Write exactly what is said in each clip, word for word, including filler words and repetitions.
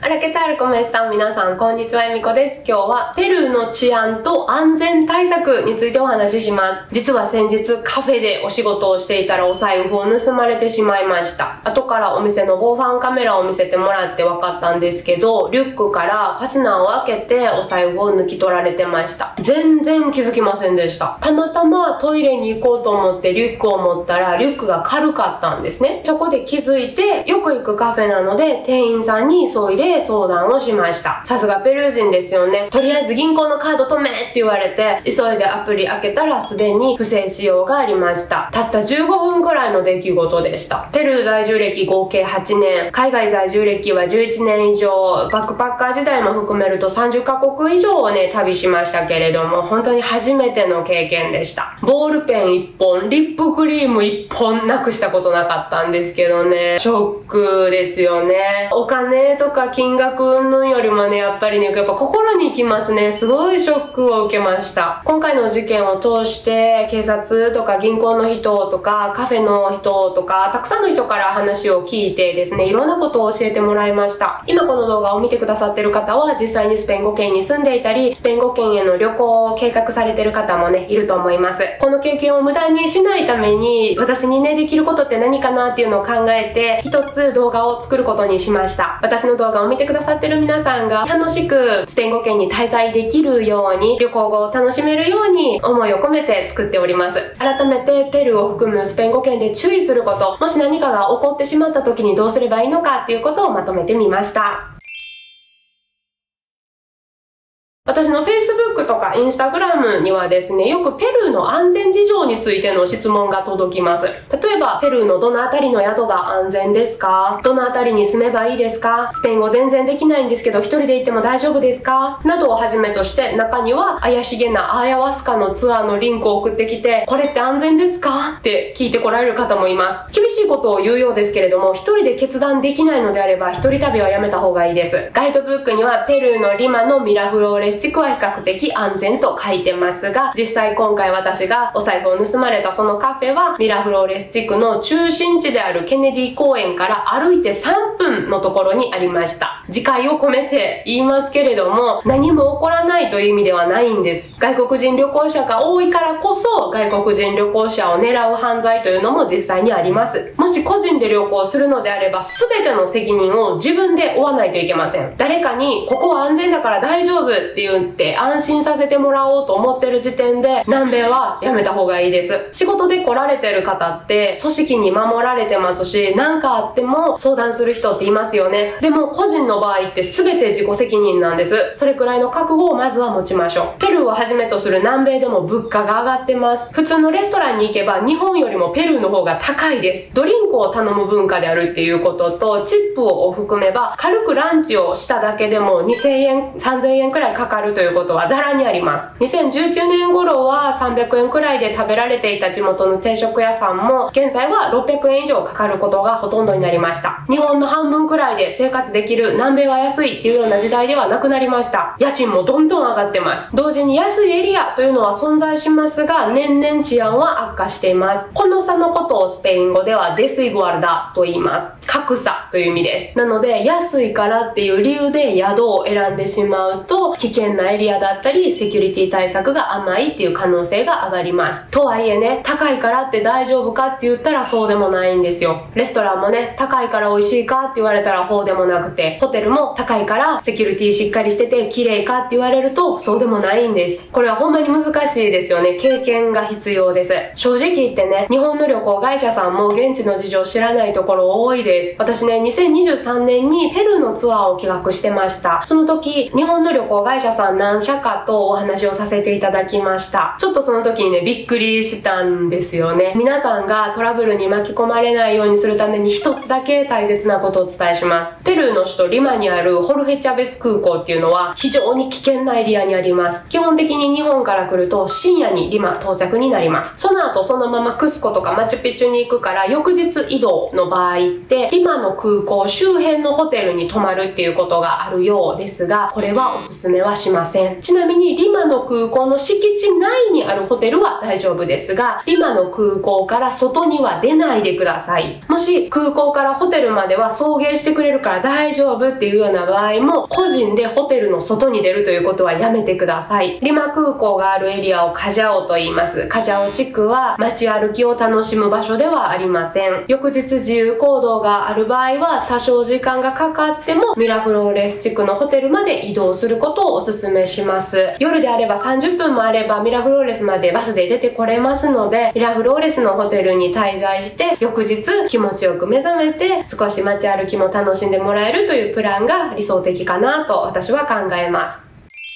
アラケタルコメスタン、皆さんこんにちは、えみこです。今日はペルーの治安と安全対策についてお話しします。実は先日カフェでお仕事をしていたらお財布を盗まれてしまいました。後からお店の防犯カメラを見せてもらって分かったんですけど、リュックからファスナーを開けてお財布を抜き取られてました。全然気づきませんでした。たまたまトイレに行こうと思ってリュックを持ったらリュックが軽かったんですね。そこで気づいて、よく行くカフェなので店員さんに急いで相談をしました。さすがペルー人ですよね。とりあえず銀行のカード止めって言われて、急いでアプリ開けたらすでに不正使用がありました。たったじゅうごふんくらいの出来事でした。ペルー在住歴合計はちねん、海外在住歴はじゅういちねん以上、バックパッカー時代も含めるとさんじゅっかこく以上をね、旅しましたけれども、本当に初めての経験でした。ボールペンいっぽん、リップクリームいっぽんなくしたことなかったんですけどね、ショックですよね。お金とか金額云々よりもね、やっぱりね、やっぱ心にきますね。すごいショックを受けました。今回の事件を通して警察とか銀行の人とかカフェの人とかたくさんの人から話を聞いてですね、いろんなことを教えてもらいました。今この動画を見てくださってる方は実際にスペイン語圏に住んでいたり、スペイン語圏への旅行を計画されてる方もね、いると思います。この経験を無駄にしないために私にね、できることって何かなっていうのを考えて一つ動画を作ることにしました。私の動画を見てくださってる皆さんが楽しくスペイン語圏に滞在できるように、旅行後を楽しめるように思いを込めて作っております。改めてペルーを含むスペイン語圏で注意すること、もし何かが起こってしまった時にどうすればいいのかっていうことをまとめてみました。私の Facebook とか Instagram にはですね、よくペルーの安全事情についての質問が届きます。例えば、ペルーのどのあたりの宿が安全ですか？どのあたりに住めばいいですか？スペイン語全然できないんですけど一人で行っても大丈夫ですか？などをはじめとして、中には怪しげなアヤワスカのツアーのリンクを送ってきて、これって安全ですか？って聞いてこられる方もいます。厳しいことを言うようですけれども、一人で決断できないのであれば、一人旅はやめた方がいいです。ガイドブックにはペルーのリマのミラフローレス地区は比較的安全と書いてますが、実際今回私がお財布を盗まれたそのカフェはミラフローレス地区の中心地であるケネディ公園から歩いてさんぷんのところにありました。自戒を込めて言いますけれども、何も起こらないという意味ではないんです。外国人旅行者が多いからこそ外国人旅行者を狙う犯罪というのも実際にあります。もし個人で旅行するのであれば、全ての責任を自分で負わないといけません。誰かにここは安全だから大丈夫って言って安心させてもらおうと思ってる時点で南米はやめた方がいいです。仕事で来られてる方って組織に守られてますし、何かあっても相談する人っていますよね。でも個人の場合って全て自己責任なんです。それくらいの覚悟をまずは持ちましょう。ペルーをはじめとする南米でも物価が上がってます。普通のレストランに行けば日本よりもペルーの方が高いです。ドリンクを頼む文化であるっていうことと、チップを含めば軽くランチをしただけでもにせんえんさんぜんえんくらいかかるということはザラにあります。にせんじゅうきゅうねん頃はさんびゃくえんくらいで食べられていた地元の定食屋さんも現在はろっぴゃくえん以上かかることがほとんどになりました。日本の半分くらいで生活できる、南米は安いっていうような時代ではなくなりました。家賃もどんどん上がってます。同時に安いエリアというのは存在しますが、年々治安は悪化しています。この差のことをスペイン語ではデスイグワルダと言います。格差という意味です。なので安いからっていう理由で宿を選んでしまうと、危険なエリアだったりセキュリティ対策が甘いっていう可能性が上がります。とはいえね、高いからって大丈夫かって言ったらそうでもないんですよ。レストランもね、高いから美味しいかって言われたらそうでもなくて、ホテルも高いからセキュリティしっかりしてて綺麗かって言われるとそうでもないんです。これはほんまに難しいですよね。経験が必要です。正直言ってね、日本の旅行会社さんも現地の事情を知らないところ多いです。私ね、にせんにじゅうさんねんにペルーのツアーを企画してました。その時、日本の旅行会社さん何社かとお話をさせていただきました。ちょっとその時にね、びっくりしたんですよね。皆さんがトラブルに巻き込まれないようにするために一つだけ大切なことをお伝えします。ペルーの首都リマにあるホルフェチャベス空港っていうのは非常に危険なエリアにあります。基本的に日本から来ると深夜にリマ到着になります。その後そのままクスコとかマチュピチュに行くから翌日移動の場合ってリマの空港周辺のホテルに泊まるっていうことがあるようですが、これはおすすめははしません。ちなみにリマの空港の敷地内にあるホテルは大丈夫ですが、リマの空港から外には出ないでください。もし空港からホテルまでは送迎してくれるから大丈夫っていうような場合も、個人でホテルの外に出るということはやめてください。リマ空港があるエリアをカジャオと言います。カジャオ地区は街歩きを楽しむ場所ではありません。翌日自由行動がある場合は多少時間がかかってもミラフローレス地区のホテルまで移動することをお勧めします。夜であればさんじゅっぷんもあればミラフローレスまでバスで出てこれますので、ミラフローレスのホテルに滞在して翌日気持ちよく目覚めて少し街歩きも楽しんでもらえるというプランが理想的かなと私は考えます。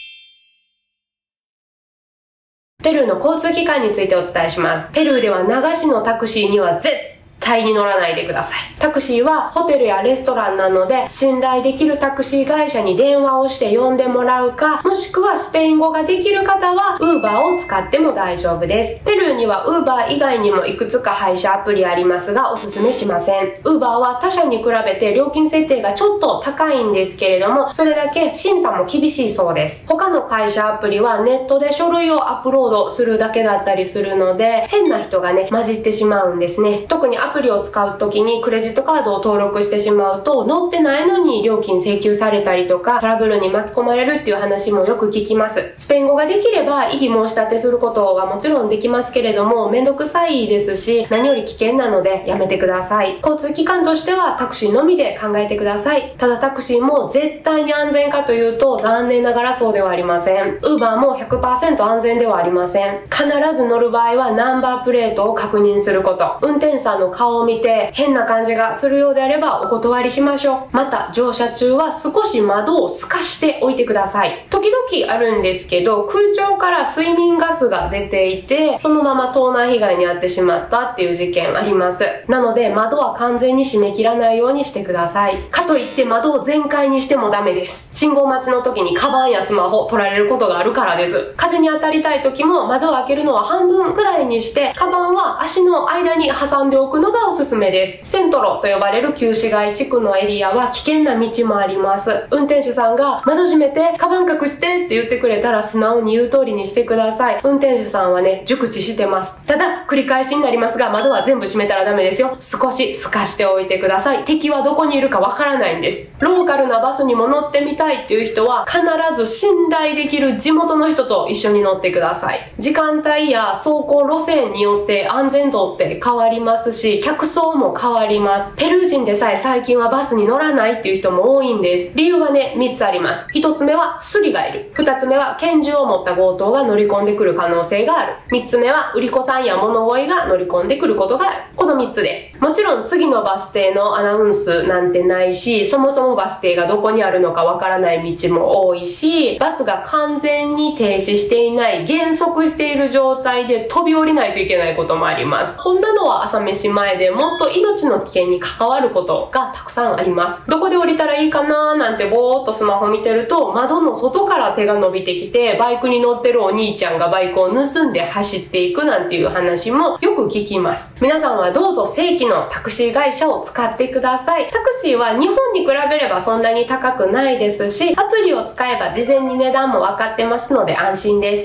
ペルーの交通機関についてお伝えします。ペルーでは流しのタクシーには絶対に乗らないでください。タクシーはホテルやレストランなので、信頼できるタクシー会社に電話をして呼んでもらうか、もしくはスペイン語ができる方は Uber を使っても大丈夫です。ペルーには Uber 以外にもいくつか配車アプリありますが、おすすめしません。Uber は他社に比べて料金設定がちょっと高いんですけれども、それだけ審査も厳しいそうです。他の会社アプリはネットで書類をアップロードするだけだったりするので、変な人がね、混じってしまうんですね。特にアプリを使う時にクレジットカードを登録してしまうと、載ってないのに料金請求されたりとか、トラブルに巻き込まれるっていう話もよく聞きます。スペイン語ができれば異議申し立てすることはもちろんできますけれども、めんどくさいですし、何より危険なのでやめてください。交通機関としてはタクシーのみで考えてください。ただタクシーも絶対に安全かというと、残念ながらそうではありません。Uber も ひゃくパーセント 安全ではありません。必ず乗る場合はナンバープレートを確認すること。運転手さんの顔を見て変な感じがするようであればお断りしましょう。また乗車中は少し窓を透かしておいてください。時々あるんですけど、空調から睡眠ガスが出ていて、そのまま盗難被害に遭ってしまったっていう事件あります。なので窓は完全に閉め切らないようにしてください。かといって窓を全開にしてもダメです。信号待ちの時にカバンやスマホ取られることがあるからです。風に当たりたい時も窓を開けるのは半分くらいにして、カバンは足の間に挟んでおくのがおすすめです。セントロと呼ばれる旧市街地区のエリアは危険な道もあります。運転手さんが窓閉めてカバン隠してって言ってくれたら素直に言う通りにしてください。運転手さんはね、熟知してます。ただ繰り返しになりますが、窓は全部閉めたらダメですよ。少し透かしておいてください。敵はどこにいるかわからないんです。ローカルなバスにも乗ってみたいっていう人は、必ず信頼できる地元の人と一緒に乗ってください。時間帯や走行路線によって安全度って変わりますし、客層も変わります。ペルー人でさえ最近はバスに乗らないっていう人も多いんです。理由はね、みっつあります。ひとつめはスリがいる。ふたつめは拳銃を持った強盗が乗り込んでくる可能性がある。みっつめは売り子さんや物乞いが乗り込んでくることがある。このみっつです。もちろん次のバス停のアナウンスなんてないし、そもそもバス停がどこにあるのかわからない道も多いし、バスが完全に停止していない、減速している状態で飛び降りないといけないこともあります。こんなのは朝飯前でもっと命の危険に関わることがたくさんあります。どこで降りたらいいかなーなんてぼーっとスマホ見てると、窓の外から手が伸びてきて、バイクに乗ってるお兄ちゃんがバイクを盗んで走っていくなんていう話もよく聞きます。皆さんはどうぞ正規のタクシー会社を使ってください。タクシーは日本に比べればそんなに高くないですし、アプリを使えば事前に値段も分かってますので安心です。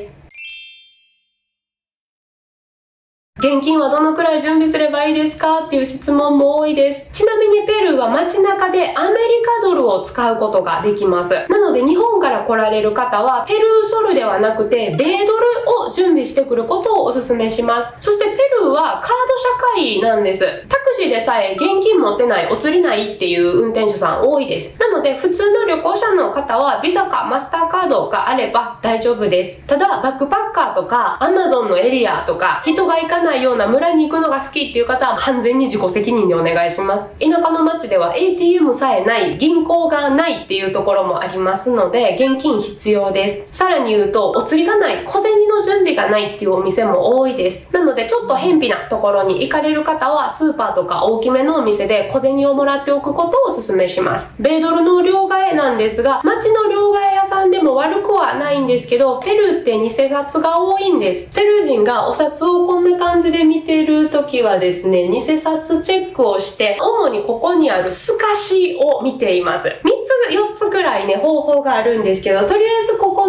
現金はどのくらい準備すればいいですかっていう質問も多いです。ちなみにペルーは街中でアメリカドルを使うことができます。なので日本から来られる方はペルーソルではなくて米ドルを準備してくることをお勧めします。そしてペルーはカード社会なんです。タクシーでさえ現金持ってない、お釣りないっていう運転手さん多いです。なので普通の旅行者の方はビザかマスターカードがあれば大丈夫です。ただバックパッカーとかアマゾンのエリアとか人が行かないような村に行くのが好きっていう方は完全に自己責任でお願いします。田舎の町では エーティーエム さえない、銀行がないっていうところもありますので現金必要です。さらに言うとお釣りがない、小銭の準備がないっていうお店も多いです。なのでちょっと偏僻なところに行かれる方はスーパーとか大きめのお店で小銭をもらっておくことをお勧めします。米ドルの両替なんですが、町の両替屋さんでも悪くはないんですけど、ペルーって偽札が多いんです。ペルー人がお札をこんな感じで見てる時はですね、偽札チェックをして主にここにある透かしを見ています。みっつよっつくらいね方法があるんですけど、とりあえずここ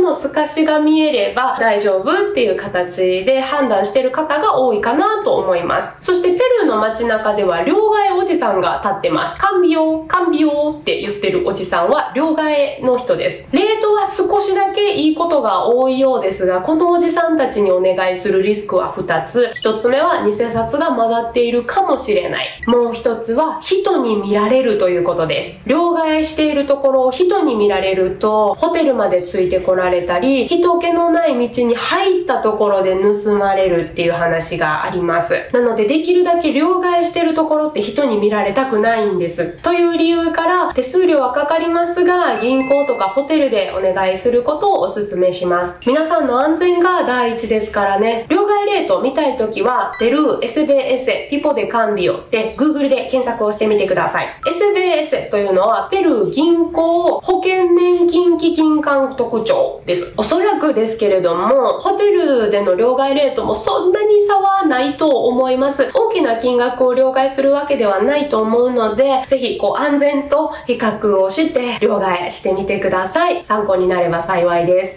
の透かしが見えれば大丈夫っていう形で判断している方が多いかなと思います。そしてペルーの街中では両替おじさんが立ってます。カンビオ、カンビオって言ってるおじさんは両替の人です。レートは少しだけいいことが多いようですが、このおじさんたちにお願いするリスクはふたつ。ひとつめは偽札が混ざっているかもしれない。もうひとつは人に見られるということです。両替しているところを人に見られると、ホテルまでついてこられたり、人気のない道に入ったところで盗まれるっていう話があります。なのでできるだけ両替してるところって人に見られたくないんです。という理由から手数料はかかりますが、銀行とかホテルでお願いすることをお勧めします。皆さんの安全が第一ですからね。両替レート見たいときは、ペルー エスビーエス ティポデカンビオで Google で検索をしてみてください。エスビーエス というのはペルー銀行保険年金基金監督庁です。おそらくですけれども、ホテルでの両替レートもそんなに差はないと思います。大きな金額を両替するわけではないと思うので、ぜひこう安全と比較をして両替してみてください。参考になれば幸いです。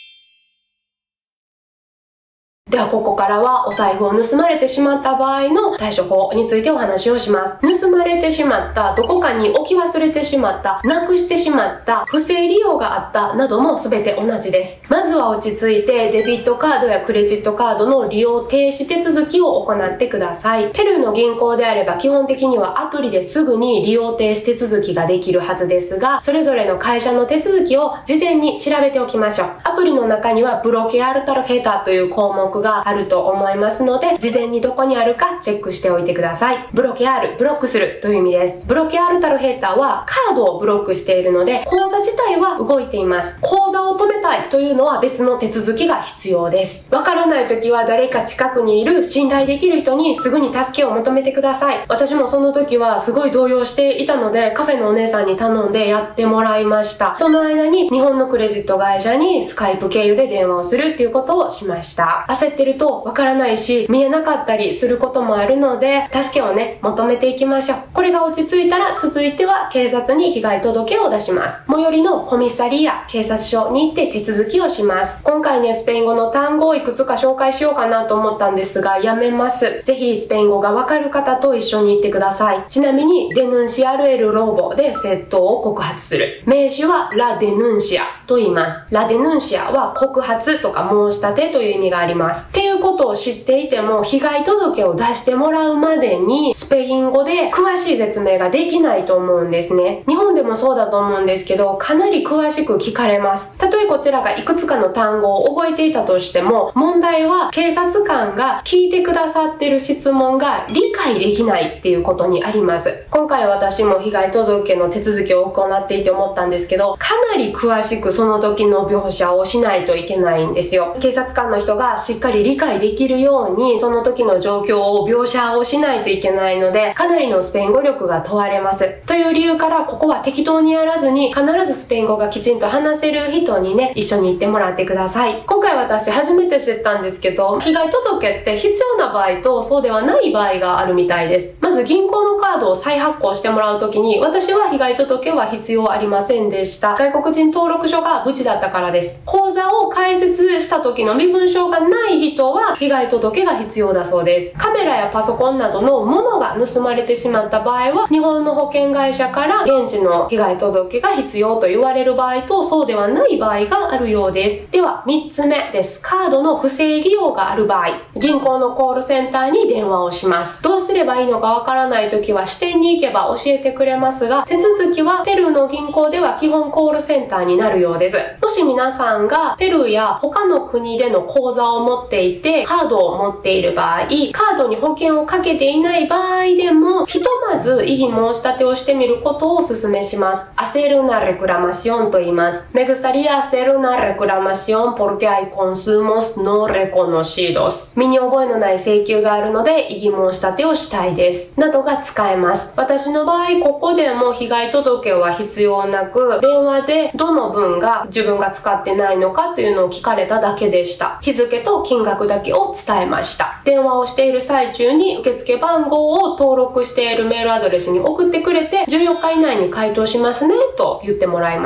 ではここからはお財布を盗まれてしまった場合の対処法についてお話をします。盗まれてしまった、どこかに置き忘れてしまった、なくしてしまった、不正利用があったなども全て同じです。まずは落ち着いてデビットカードやクレジットカードの利用停止手続きを行ってください。ペルーの銀行であれば基本的にはアプリですぐに利用停止手続きができるはずですが、それぞれの会社の手続きを事前に調べておきましょう。アプリの中にはブロケアルタルヘーターという項目があると思いますので、事前にどこにあるかチェックしておいてください。ブロケアール、ブロックするという意味です。ブロケアルタルヘーターはカードをブロックしているので、口座自体は動いています。口座を止めたいというのは別の手続きが必要です。わからない時は誰か近くにいる信頼できる人にすぐに助けを求めてください。私もその時はすごい動揺していたので、カフェのお姉さんに頼んでやってもらいました。その間に日本のクレジット会社にスカイプ経由で電話をするっていうことをしました。焦ってるとわからないし、見えなかったりすることもあるので、助けをね、求めていきましょう。これが落ち着いたら、続いては警察に被害届を出します。最寄りのコミッサリア、警察署に行って手続きをします。今回ね、スペイン語の単語をいくつか紹介しようかなと思ったんですが、やめます。ぜひスペイン語がわかる方と一緒に行ってください。ちなみに、デヌンシアルエルローボで窃盗を告発する。名詞はラデヌンシアと言います。ラデヌンシアは告発とか申し立てという意味があります。っていうことを知っていても、被害届を出してもらうまでにスペイン語で詳しい説明ができないと思うんですね。日本でもそうだと思うんですけど、かなり詳しく聞かれます。たとえこちらがいくつかの単語を覚えていたとしても、問題は警察官が聞いてくださってる質問が理解できないっていうことにあります。今回私も被害届の手続きを行っていて思ったんですけど、かなり詳しくその時の描写をしないといけないんですよ。警察官の人がしっかり理解できるようにその時の状況を描写をしないといけないので、かなりのスペイン語力が問われます。という理由から、ここは適当にやらずに必ずスペイン語がきちんと話せる人にね、一緒に行ってもらってください。今回私初めて知ったんですけど、被害届って必要な場合とそうではない場合があるみたいです。まず銀行のカードを再発行してもらう時に、私は被害届は必要ありませんでした。外国人登録書が無事だったからです。口座を開設した時の身分証がない人は被害届が必要だそうです。カメラやパソコンなどのものが盗まれてしまった場合は、日本の保険会社から現地の被害届が必要と言われる場合とそうではない場合があるようです。ではみっつめです。カードの不正利用がある場合、銀行のコールセンターに電話をします。どうすればいいのかわからない時は支店に行けば教えてくれますが、手続きはペルーの銀行では基本コールセンターになるようです。もし皆さんがペルーや他の国での口座を持っていてカードを持っている場合、カードに保険をかけていない場合でも、ひとまず異議申し立てをしてみることをお勧めします。hacer una reclamaciónと言います。me gustaría hacer una reclamación porque hay consumos no reconocidos。身に覚えのない請求があるので異議申し立てをしたいです。などが使えます。私の場合、ここでも被害届は必要なく、電話でどの分が自分が使ってないのかというのを聞かれただけでした。日付と金額だけを伝えました。電話をしている最中に受付番号を登録しているメールアドレスに送ってくれて、じゅうよっか以内に回答しますねと言ってもらいました。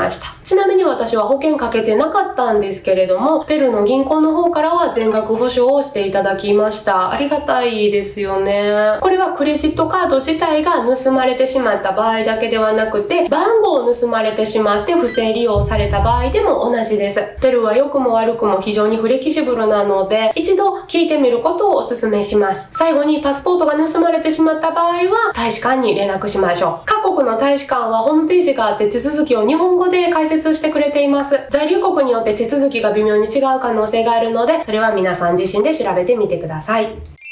ちなみに私は保険かけてなかったんですけれども、ペルーの銀行の方からは全額保証をしていただきました。ありがたいですよね。これはクレジットカード自体が盗まれてしまった場合だけではなくて、番号を盗まれてしまって不正利用された場合でも同じです。ペルーは良くも悪くも非常にフレキシブルなので、一度聞いてみることをお勧めします。最後にパスポートが盗まれてしまった場合は、大使館に連絡しましょう。各国の大使館はホームページがあって手続きを日本語で解説してくれています。在留国によって手続きが微妙に違う可能性があるので、それは皆さん自身で調べてみてください。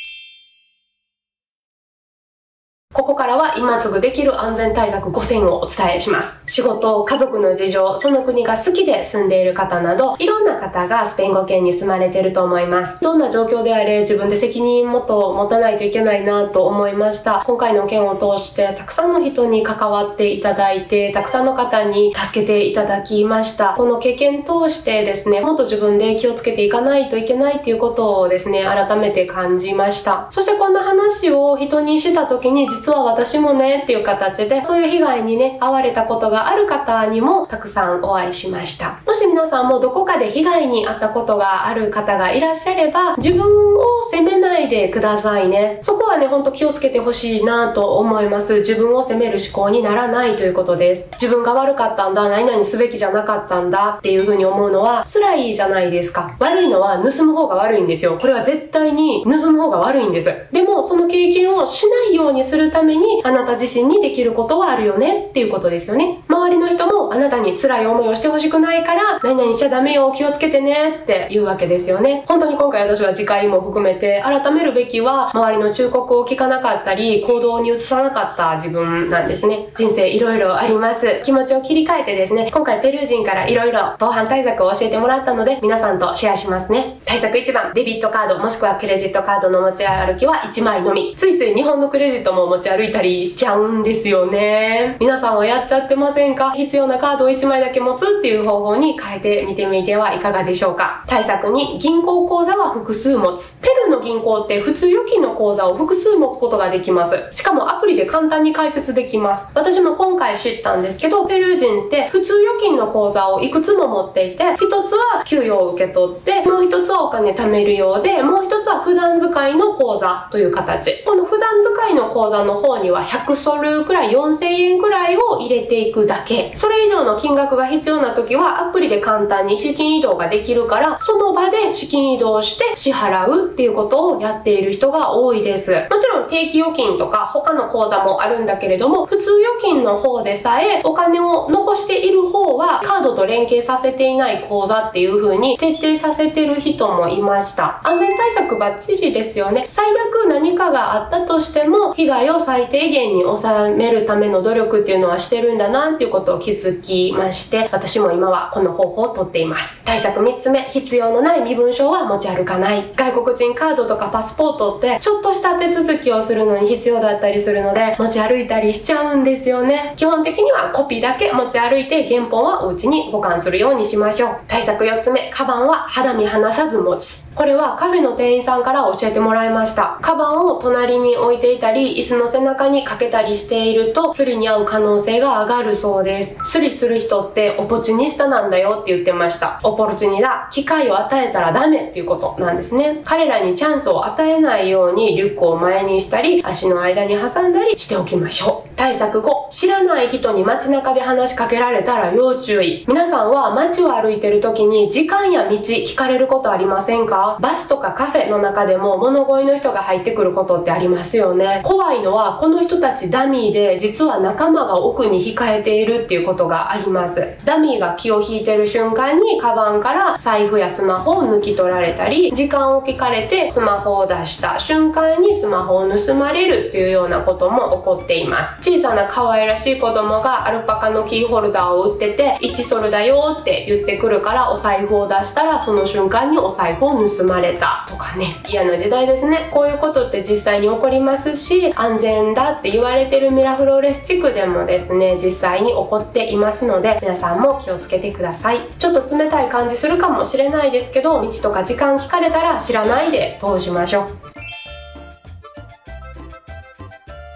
ここからは今すぐできる安全対策ごせんをお伝えします。仕事、家族の事情、その国が好きで住んでいる方など、いろんな方がスペイン語圏に住まれていると思います。どんな状況であれ自分で責任もっと持たないといけないなと思いました。今回の件を通してたくさんの人に関わっていただいて、たくさんの方に助けていただきました。この経験通してですね、もっと自分で気をつけていかないといけないっていうことをですね、改めて感じました。そしてこんな話を人にした時に、実は私もねっていう形で、そういう被害にね遭われたことがある方にもたくさんお会いしました。もし皆さんもどこかで被害に遭ったことがある方がいらっしゃれば、自分を責めないでくださいね。そこはね、ほんと気をつけてほしいなと思います。自分を責める思考にならないということです。自分が悪かったんだ、何々すべきじゃなかったんだっていう風に思うのは辛いじゃないですか。悪いのは盗む方が悪いんですよ。これは絶対に盗む方が悪いんです。でもその経験をしないようにするために、あなた自身にできることはあるよねっていうことですよね。周りの人もあなたに辛い思いをしてほしくないから、何々しちゃダメよ、気をつけてねって言うわけですよね。本当に今回私は次回も含めて改めるべきは、周りの忠告を聞かなかったり行動に移さなかった自分なんですね。人生いろいろあります。気持ちを切り替えてですね、今回ペルー人からいろいろ防犯対策を教えてもらったので、皆さんとシェアしますね。対策いちばん、デビットカードもしくはクレジットカードの持ち歩きはいちまいのみ。ついつい日本のクレジットも持ち歩いたりしちゃうんですよね。皆さんはやっちゃってませんか？必要なカードをいちまいだけ持つっていう方法に変えてみてみてはいかがでしょうか。対策に、銀行口座は複数持つ。ペルーの銀行って普通預金の口座を複数持つことができます。しかもアプリで簡単に解説できます。私も今回知ったんですけど、ペルー人って普通預金の口座をいくつも持っていて、一つは給与を受け取って、もう一つはお金貯めるようで、もう一つは普段使いの口座という形。この普段使いの口座の方にはひゃくソルくらい、よんせんえんくらいを入れていくだけ。それ以上の金額が必要な時はアプリで簡単に資金移動ができるから、その場で資金移動して支払うっていうことをやっている人が多いです。もちろん定期預金とか他の口座もあるんだけれども、普通預金の方でさえお金を残している方はカードと連携させていない口座っていう風に徹底させてる人もいました。安全対策バッチリですよね。最悪何かがあったとしても被害を最低限に抑えるための努力っていうのはしてるんだなっていうことを気づきまして、私も今はこの方法をとっています。対策みっつめ、必要のない身分証は持ち歩かない。外国人カードとかパスポートってちょっとした手続きをするのに必要だったりするので、持ち歩いたりしちゃうんですよね。基本的にはコピーだけ持ち歩いて、原本はお家に保管するようにしましょう。対策よっつめ、カバンは肌身離さず持つ。これはカフェの店員さんから教えてもらいました。カバンを隣に置いていたり、椅子の背中にかけたりしていると、スリに遭う可能性が上がるそうです。スリする人ってオポチュニスタなんだよって言ってました。オポルチュニダ、機会を与えたらダメっていうことなんですね。彼らにチャンスを与えないようにリュックを前にしたり、足の間に挟んだりしておきましょう。対策ご、知らない人に街中で話しかけられたら要注意。皆さんは街を歩いてる時に時間や道聞かれることありませんか？バスとかカフェの中でも物乞いの人が入ってくることってありますよね。怖いのはこの人たちダミーで、実は仲間が奥に控えているっていうことがあります。ダミーが気を引いてる瞬間にカバンから財布やスマホを抜き取られたり、時間を聞かれてスマホを出した瞬間にスマホを盗まれるっていうようなことも起こっています。小さな可愛らしい子供がアルパカのキーホルダーを売ってて、いちソルだよって言ってくるからお財布を出したら、その瞬間にお財布を盗まれたとかね。嫌な時代ですね。こういうことって実際に起こりますし、安全だって言われてるミラフローレス地区でもですね、実際に起こっていますので、皆さんも気をつけてください。ちょっと冷たい感じするかもしれないですけど、道とか時間聞かれたら知らないで通しましょう。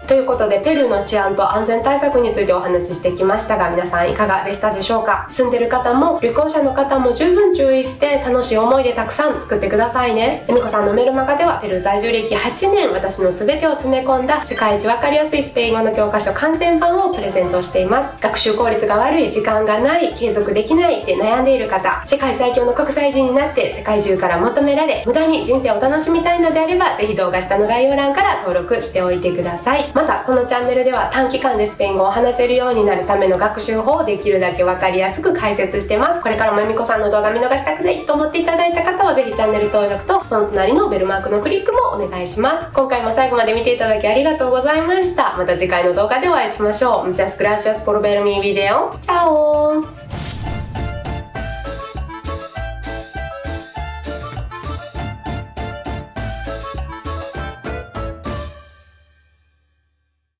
ということで、ペルーの治安と安全対策についてお話ししてきましたが、皆さんいかがでしたでしょうか。住んでる方も旅行者の方も十分注意して楽しい思い出たくさん作ってくださいね。えみこさんのメルマガではペルー在住歴はちねん、私の全てを詰め込んだ世界一わかりやすいスペイン語の教科書完全版をプレゼントしています。学習効率が悪い、時間がない、継続できないって悩んでいる方、世界最強の国際人になって世界中から求められ無駄に人生を楽しみたいのであれば、ぜひ動画下の概要欄から登録しておいてください。またこのチャンネルでは短期間でスペイン語を話せるようになるための学習法をできるだけわかりやすく解説してます。これからもえみこさんの動画見逃したくないと思っていただいた方はぜひチャンネル登録とその隣のベルマークのクリックもお願いします。今回も最後まで見ていただきありがとうございました。また次回の動画でお会いしましょう。Muchas gracias por ver mi video. Chao!